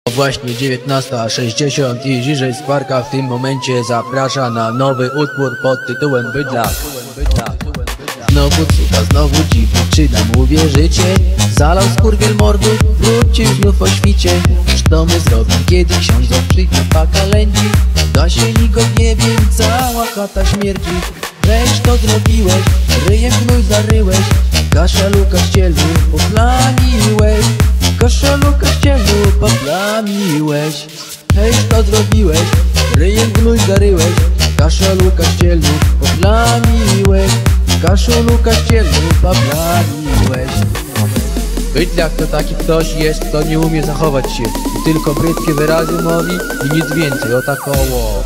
Właśnie 19:60 i Żyżej Skwarka w tym momencie zaprasza na nowy utwór pod tytułem Bydlak. Znowu cuda, znowu dziwi, czy nam uwierzycie? Zalał skurwiel mordów, wrócił znów o świcie. Co my zrobił, kiedy ksiądz przyjdzie pakalędzi? Gasieli go nie wiem, cała chata śmierdzi. Weź to zrobiłeś, ryjem gnój zaryłeś. Kaszelu kościelu poplamiłeś. Kaszelu kościelu poplamiłeś. Hejś to zrobiłeś, ryjem gnój zaryłeś. Kaszelu kościelu poplamiłeś. Kaszelu kościelu poplamiłeś. Bydlak to taki ktoś jest, kto nie umie zachować się i tylko brzydkie wyrazy mówi i nic więcej, o tak oło.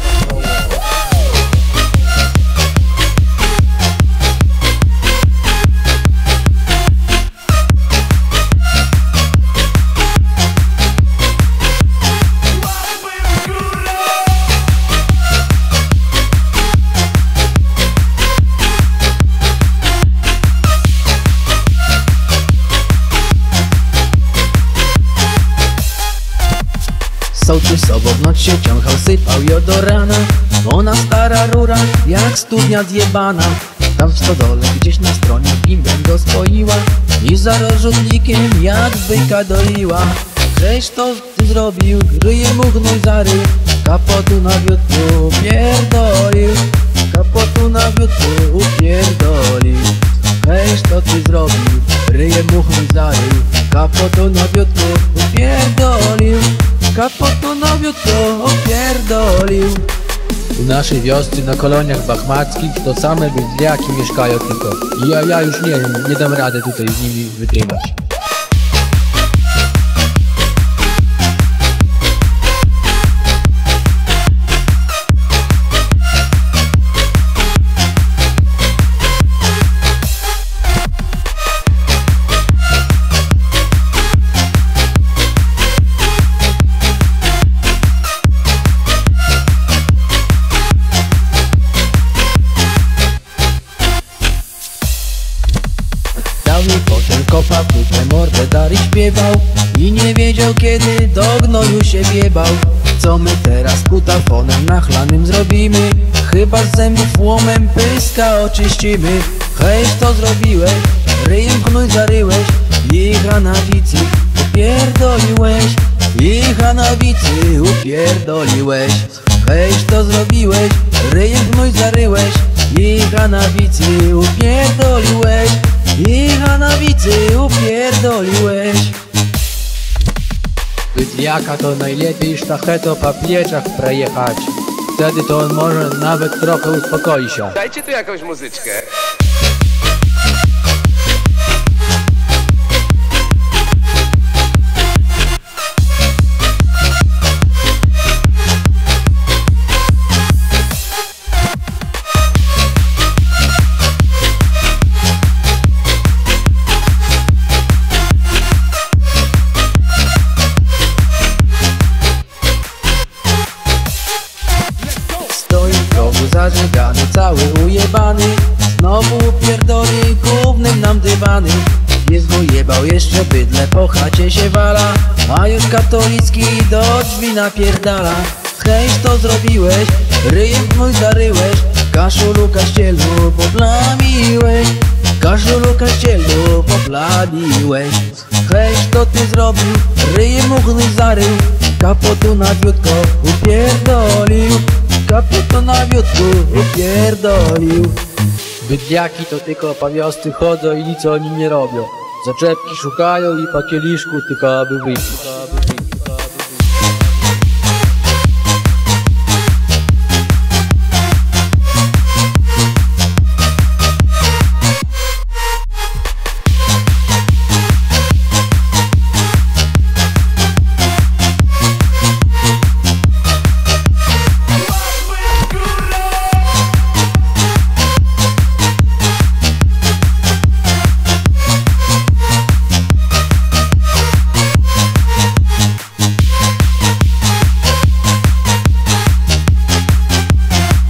Sołtysowo w noc się ciąchał, sypał ją do rana. Ona stara rura, jak studnia zjebana. Tam w stodole gdzieś na stronie bimbem go spoiła i za rozrzutnikiem jak byka doiła. Żeś to ty zrobił, ryje mu gnój zarył. Kapotu na wiódku upierdolił. Kapotu na wiódku upierdolił. Żeś to ty zrobił, ryje mu gnój zarył. Kapotu na wiódku upierdolił. Kapotu na wiódko opierdolił. U naszej wiosce na koloniach bachmackich to same bydliaki mieszkają tylko. I ja już nie dam rady tutaj z nimi wytrzymać. Potem kopał, tutaj mordę dary śpiewał i nie wiedział kiedy do gnoju się wjebał. Co my teraz kutafonem nachlanym zrobimy? Chyba z zębów łomem pyska oczyścimy. Hejś to zrobiłeś, ryjem gnój zaryłeś i hanawicy upierdoliłeś. I hanawicy upierdoliłeś. Hejś to zrobiłeś, ryjem gnój zaryłeś i hanawicy upierdoliłeś. I hanawicy upierdoliłeś. Bydliaka to najlepiej sztachetą po pleczach przejechać. Wtedy to on może nawet trochę uspokoi się. Dajcie tu jakąś muzyczkę. Zażygany, cały ujebany, znowu upierdoli gównem nam dywany. Jest ujebał, jeszcze bydle po chacie się wala, a już katolicki do drzwi napierdala. Hejś to zrobiłeś, ryjem gnój zaryłeś. Kaszulu kościelu poplamiłeś. Kaszulu kościelu poplamiłeś. Hejś to ty zrobił, ryjem mu gnój zarył. Kapotu na wiódko upierdolił. Kapotu na wiódku upierdolił. Bydliaki to tylko po wiosce chodzą i nic oni nie robią. Zaczepki szukają i po kieliszku tylko aby wyjść.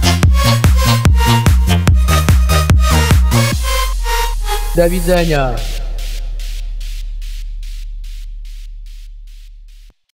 Do widzenia.